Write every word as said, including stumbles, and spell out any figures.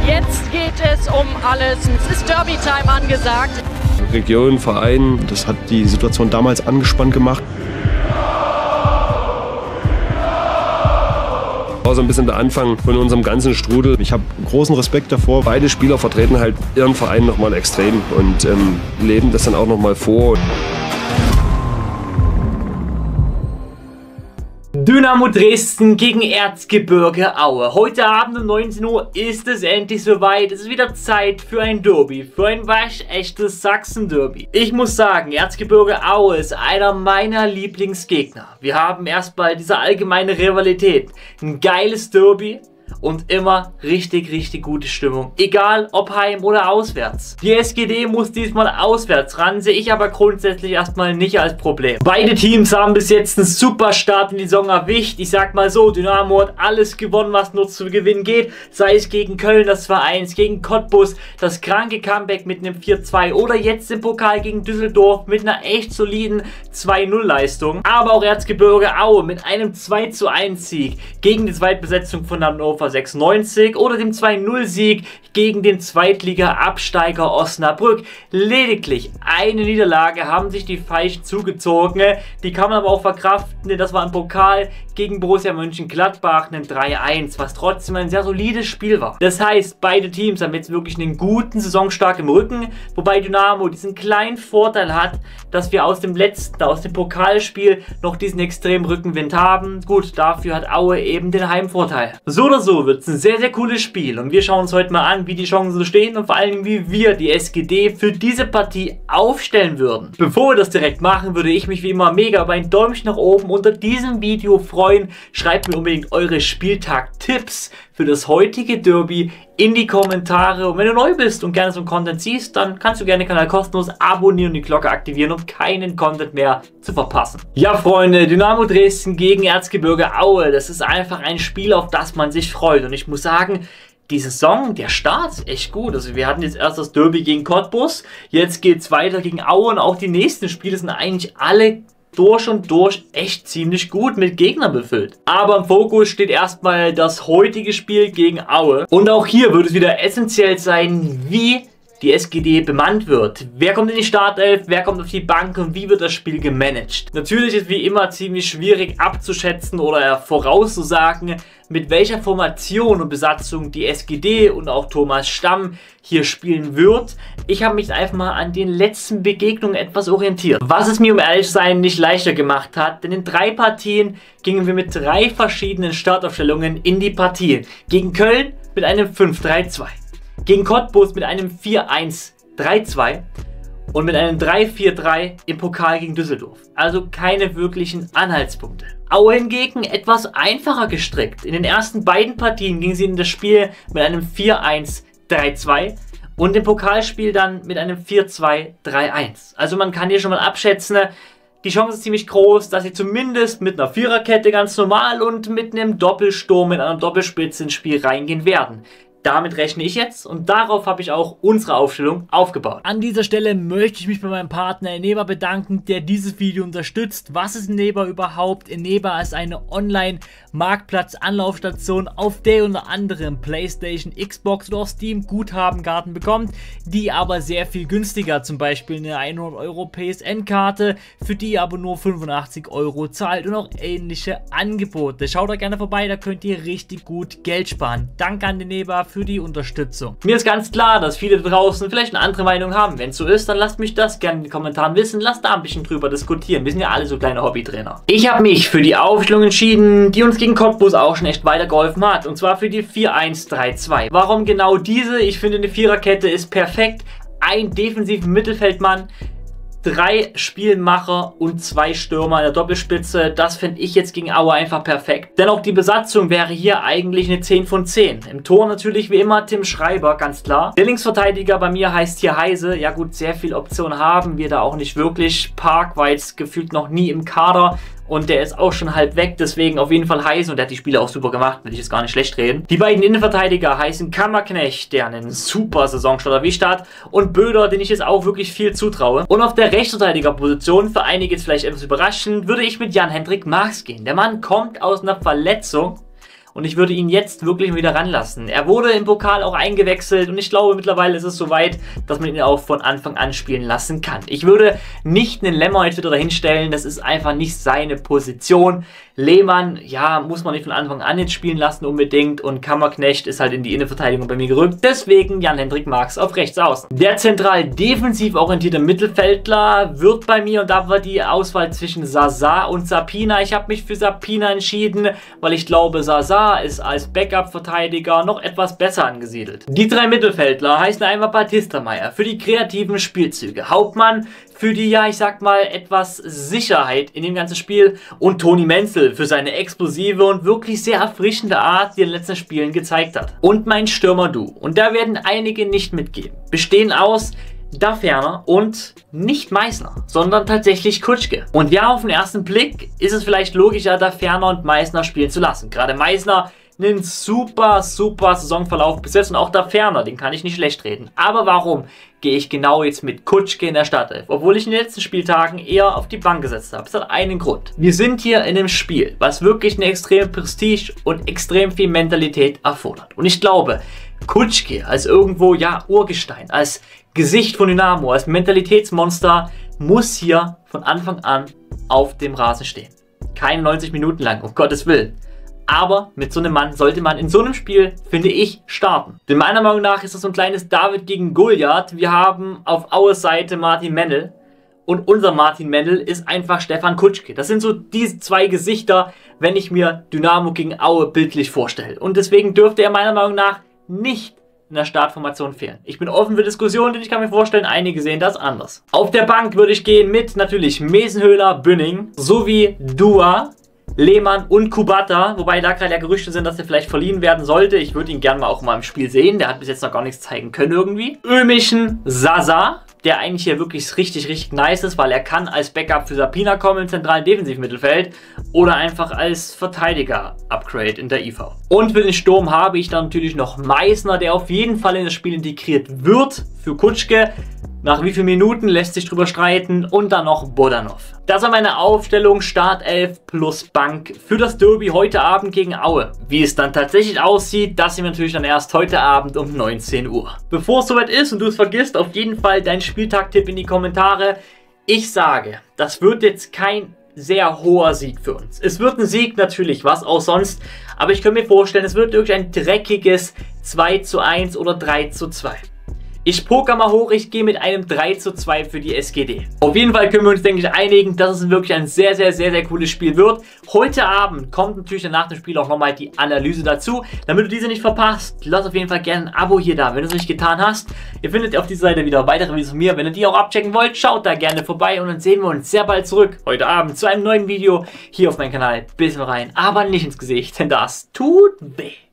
Jetzt geht es um alles. Es ist Derby-Time angesagt. Region, Verein, das hat die Situation damals angespannt gemacht. War so ein bisschen der Anfang von unserem ganzen Strudel. Ich habe großen Respekt davor. Beide Spieler vertreten halt ihren Verein nochmal extrem und ähm, leben das dann auch nochmal vor. Dynamo Dresden gegen Erzgebirge Aue. Heute Abend um neunzehn Uhr ist es endlich soweit. Es ist wieder Zeit für ein Derby, für ein waschechtes Sachsen-Derby. Ich muss sagen, Erzgebirge Aue ist einer meiner Lieblingsgegner. Wir haben erstmal diese allgemeine Rivalität. Ein geiles Derby und immer richtig, richtig gute Stimmung. Egal ob heim oder auswärts. Die S G D muss diesmal auswärts ran, sehe ich aber grundsätzlich erstmal nicht als Problem. Beide Teams haben bis jetzt einen super Start in die Saison erwischt. Ich sag mal so, Dynamo hat alles gewonnen, was nur zu gewinnen geht. Sei es gegen Köln das zwei eins, gegen Cottbus das kranke Comeback mit einem vier zwei oder jetzt im Pokal gegen Düsseldorf mit einer echt soliden zwei null Leistung. Aber auch Erzgebirge Aue mit einem zwei zu eins Sieg gegen die Zweitbesetzung von Hannover sechsundneunzig oder dem zwei null Sieg gegen den Zweitliga-Absteiger Osnabrück. Lediglich eine Niederlage haben sich die Falschen zugezogen. Die kann man aber auch verkraften, denn das war im Pokal gegen Borussia Mönchengladbach ein drei eins, was trotzdem ein sehr solides Spiel war. Das heißt, beide Teams haben jetzt wirklich einen guten Saisonstart im Rücken, wobei Dynamo diesen kleinen Vorteil hat, dass wir aus dem letzten, aus dem Pokalspiel noch diesen extremen Rückenwind haben. Gut, dafür hat Aue eben den Heimvorteil. So oder so wird es ein sehr, sehr cooles Spiel und wir schauen uns heute mal an, wie die Chancen so stehen und vor allem, wie wir die S G D für diese Partie aufstellen würden. Bevor wir das direkt machen, würde ich mich wie immer mega über ein Däumchen nach oben unter diesem Video freuen. Schreibt mir unbedingt eure Spieltag-Tipps für das heutige Derby in die Kommentare. Und wenn du neu bist und gerne so einen Content siehst, dann kannst du gerne den Kanal kostenlos abonnieren und die Glocke aktivieren, um keinen Content mehr zu verpassen. Ja, Freunde, Dynamo Dresden gegen Erzgebirge Aue. Das ist einfach ein Spiel, auf das man sich freut. Und ich muss sagen, die Saison, der Start ist echt gut. Also wir hatten jetzt erst das Derby gegen Cottbus, jetzt geht es weiter gegen Aue und auch die nächsten Spiele sind eigentlich alle durch und durch echt ziemlich gut mit Gegnern befüllt. Aber im Fokus steht erstmal das heutige Spiel gegen Aue. Und auch hier wird es wieder essentiell sein, wie die S G D bemannt wird. Wer kommt in die Startelf, wer kommt auf die Bank und wie wird das Spiel gemanagt? Natürlich ist wie immer ziemlich schwierig abzuschätzen oder vorauszusagen, mit welcher Formation und Besatzung die S G D und auch Thomas Stamm hier spielen wird. Ich habe mich einfach mal an den letzten Begegnungen etwas orientiert. Was es mir, um ehrlich zu sein, nicht leichter gemacht hat, denn in drei Partien gingen wir mit drei verschiedenen Startaufstellungen in die Partie. Gegen Köln mit einem fünf drei zwei. Gegen Cottbus mit einem vier eins drei zwei und mit einem drei vier drei im Pokal gegen Düsseldorf. Also keine wirklichen Anhaltspunkte. Aue hingegen etwas einfacher gestrickt. In den ersten beiden Partien ging sie in das Spiel mit einem vier eins drei zwei und im Pokalspiel dann mit einem vier zwei drei eins. Also man kann hier schon mal abschätzen, die Chance ist ziemlich groß, dass sie zumindest mit einer Viererkette ganz normal und mit einem Doppelsturm, mit einer Doppelspitze ins Spiel reingehen werden. Damit rechne ich jetzt und darauf habe ich auch unsere Aufstellung aufgebaut. An dieser Stelle möchte ich mich bei meinem Partner Eneba bedanken, der dieses Video unterstützt. Was ist Eneba überhaupt? Eneba ist eine Online-Marktplatz-Anlaufstation, auf der ihr unter anderem PlayStation, Xbox oder auch Steam Guthabenkarten bekommt, die aber sehr viel günstiger, zum Beispiel eine hundert Euro P S N-Karte, für die ihr aber nur fünfundachtzig Euro zahlt und auch ähnliche Angebote. Schaut da gerne vorbei, da könnt ihr richtig gut Geld sparen. Danke an Eneba für die Unterstützung. Mir ist ganz klar, dass viele da draußen vielleicht eine andere Meinung haben. Wenn es so ist, dann lasst mich das gerne in den Kommentaren wissen. Lasst da ein bisschen drüber diskutieren. Wir sind ja alle so kleine Hobbytrainer. Ich habe mich für die Aufstellung entschieden, die uns gegen Cottbus auch schon echt weitergeholfen hat. Und zwar für die vier eins drei zwei. Warum genau diese? Ich finde, eine Viererkette ist perfekt. Ein defensiven Mittelfeldmann, drei Spielmacher und zwei Stürmer in der Doppelspitze. Das finde ich jetzt gegen Aue einfach perfekt. Denn auch die Besatzung wäre hier eigentlich eine zehn von zehn. Im Tor natürlich wie immer Tim Schreiber, ganz klar. Der Linksverteidiger bei mir heißt hier Heise. Ja gut, sehr viele Optionen haben wir da auch nicht wirklich. Park war jetzt gefühlt noch nie im Kader. Und der ist auch schon halb weg, deswegen auf jeden Fall Heise. Und der hat die Spiele auch super gemacht, will ich jetzt gar nicht schlecht reden. Die beiden Innenverteidiger heißen Kammerknecht, der einen super Saisonstart erwischt hat. Und Böder, den ich jetzt auch wirklich viel zutraue. Und auf der Rechtsverteidigerposition, für einige jetzt vielleicht etwas überraschend, würde ich mit Jan-Hendrik Marx gehen. Der Mann kommt aus einer Verletzung und ich würde ihn jetzt wirklich wieder ranlassen. Er wurde im Pokal auch eingewechselt und ich glaube mittlerweile ist es soweit, dass man ihn auch von Anfang an spielen lassen kann. Ich würde nicht einen Lemmer jetzt wieder dahinstellen, das ist einfach nicht seine Position. Lehmann, ja, muss man nicht von Anfang an jetzt spielen lassen unbedingt und Kammerknecht ist halt in die Innenverteidigung bei mir gerückt. Deswegen Jan-Hendrik Marx auf rechts außen. Der zentral defensiv orientierte Mittelfeldler wird bei mir, und da war die Auswahl zwischen Sasa und Sapina. Ich habe mich für Sapina entschieden, weil ich glaube, Sasa ist als Backup-Verteidiger noch etwas besser angesiedelt. Die drei Mittelfeldler heißen einfach Batista Meyer für die kreativen Spielzüge, Hauptmann für die, ja, ich sag mal, etwas Sicherheit in dem ganzen Spiel und Toni Menzel für seine explosive und wirklich sehr erfrischende Art, die er in den letzten Spielen gezeigt hat. Und mein Stürmer-Duo, und da werden einige nicht mitgehen, bestehen aus Da Ferner und nicht Meißner, sondern tatsächlich Kutschke. Und ja, auf den ersten Blick ist es vielleicht logischer, Da Ferner und Meißner spielen zu lassen. Gerade Meißner einen super, super Saisonverlauf bis jetzt und auch Da Ferner, den kann ich nicht schlecht reden. Aber warum gehe ich genau jetzt mit Kutschke in der Startelf, obwohl ich in den letzten Spieltagen eher auf die Bank gesetzt habe? Es hat einen Grund. Wir sind hier in einem Spiel, was wirklich eine extreme Prestige und extrem viel Mentalität erfordert. Und ich glaube, Kutschke als irgendwo, ja, Urgestein, als Gesicht von Dynamo, als Mentalitätsmonster muss hier von Anfang an auf dem Rasen stehen. Keine neunzig Minuten lang, um Gottes Willen. Aber mit so einem Mann sollte man in so einem Spiel, finde ich, starten. Denn meiner Meinung nach ist das so ein kleines David gegen Goliath. Wir haben auf Aues Seite Martin Mendel und unser Martin Mendel ist einfach Stefan Kutschke. Das sind so diese zwei Gesichter, wenn ich mir Dynamo gegen Aue bildlich vorstelle. Und deswegen dürfte er meiner Meinung nach nicht in der Startformation fehlen. Ich bin offen für Diskussionen, denn ich kann mir vorstellen, einige sehen das anders. Auf der Bank würde ich gehen mit natürlich Mesenhöhler, Bünning sowie Dua, Lehmann und Kubata, wobei da gerade ja Gerüchte sind, dass er vielleicht verliehen werden sollte. Ich würde ihn gerne mal auch mal im Spiel sehen. Der hat bis jetzt noch gar nichts zeigen können irgendwie. Ömischen Sasa, der eigentlich hier wirklich richtig, richtig nice ist, weil er kann als Backup für Sapina kommen im zentralen Defensivmittelfeld oder einfach als Verteidiger-Upgrade in der I V. Und für den Sturm habe ich dann natürlich noch Meißner, der auf jeden Fall in das Spiel integriert wird für Kutschke. Nach wie vielen Minuten lässt sich drüber streiten. Und dann noch Bodanov. Das war meine Aufstellung Startelf plus Bank für das Derby heute Abend gegen Aue. Wie es dann tatsächlich aussieht, das sehen wir natürlich dann erst heute Abend um neunzehn Uhr. Bevor es soweit ist und du es vergisst, auf jeden Fall deinen Spieltag-Tipp in die Kommentare. Ich sage, das wird jetzt kein sehr hoher Sieg für uns. Es wird ein Sieg natürlich, was auch sonst. Aber ich könnte mir vorstellen, es wird wirklich ein dreckiges zwei zu eins oder drei zu zwei. Ich poker mal hoch, ich gehe mit einem drei zu zwei für die S G D. Auf jeden Fall können wir uns, denke ich, einigen, dass es wirklich ein sehr, sehr, sehr, sehr cooles Spiel wird. Heute Abend kommt natürlich nach dem Spiel auch nochmal die Analyse dazu. Damit du diese nicht verpasst, lass auf jeden Fall gerne ein Abo hier da, wenn du es nicht getan hast. Ihr findet auf dieser Seite wieder weitere Videos von mir. Wenn ihr die auch abchecken wollt, schaut da gerne vorbei und dann sehen wir uns sehr bald zurück. Heute Abend zu einem neuen Video hier auf meinem Kanal. Bis rein, aber nicht ins Gesicht, denn das tut weh.